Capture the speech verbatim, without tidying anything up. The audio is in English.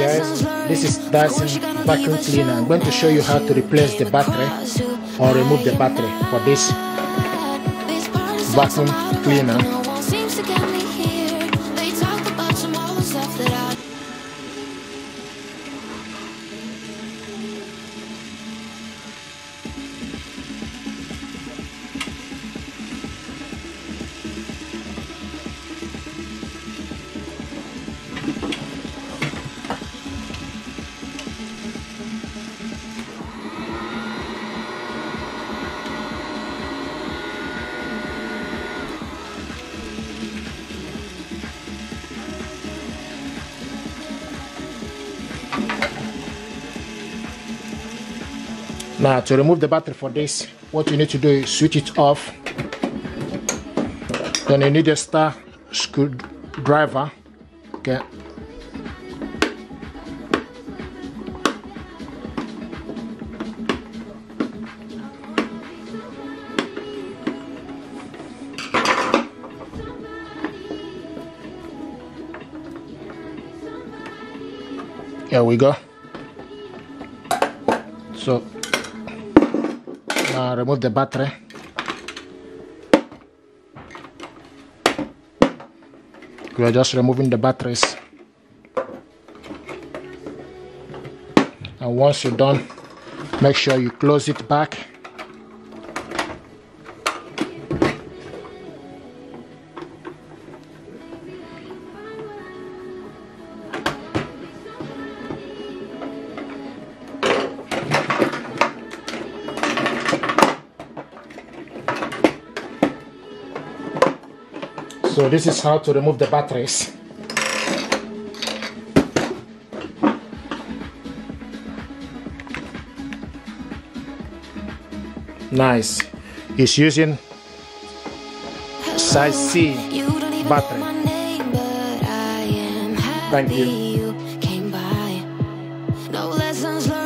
guys, this is Dyson Vacuum Cleaner. I'm going to show you how to replace the battery or remove the battery for this vacuum cleaner. Now, to remove the battery for this, what you need to do is switch it off. Then you need a star screwdriver. Okay. Here we go. So now remove the battery. We are just removing the batteries, and once you're done, make sure you close it back. So this is how to remove the batteries. Nice. It's using size C battery. Thank you.